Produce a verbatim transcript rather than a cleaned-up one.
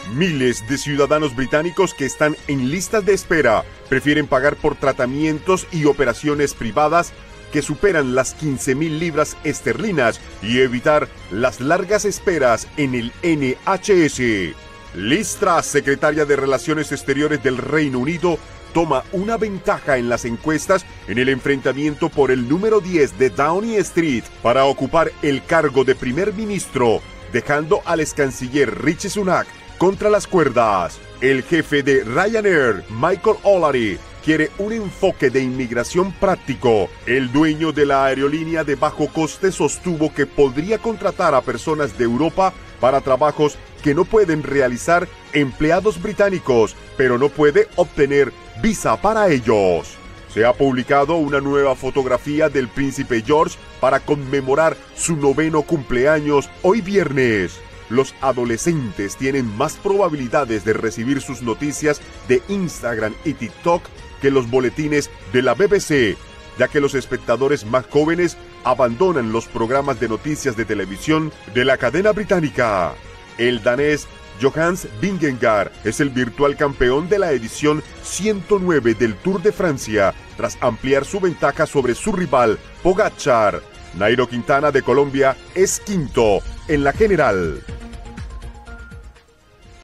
Miles de ciudadanos británicos que están en listas de espera prefieren pagar por tratamientos y operaciones privadas que superan las quince mil libras esterlinas y evitar las largas esperas en el N H S. Liz Truss, secretaria de Relaciones Exteriores del Reino Unido, toma una ventaja en las encuestas en el enfrentamiento por el número diez de Downing Street para ocupar el cargo de primer ministro, dejando al ex canciller Rishi Sunak contra las cuerdas. El jefe de Ryanair, Michael O'Leary, quiere un enfoque de inmigración práctico. El dueño de la aerolínea de bajo coste sostuvo que podría contratar a personas de Europa para trabajos que no pueden realizar empleados británicos, pero no puede obtener visa para ellos. Se ha publicado una nueva fotografía del príncipe George para conmemorar su noveno cumpleaños hoy viernes. Los adolescentes tienen más probabilidades de recibir sus noticias de Instagram y TikTok que los boletines de la B B C, ya que los espectadores más jóvenes abandonan los programas de noticias de televisión de la cadena británica. El danés Johans Vingegaard es el virtual campeón de la edición ciento nueve del Tour de Francia, tras ampliar su ventaja sobre su rival Pogačar. Nairo Quintana de Colombia es quinto en la general.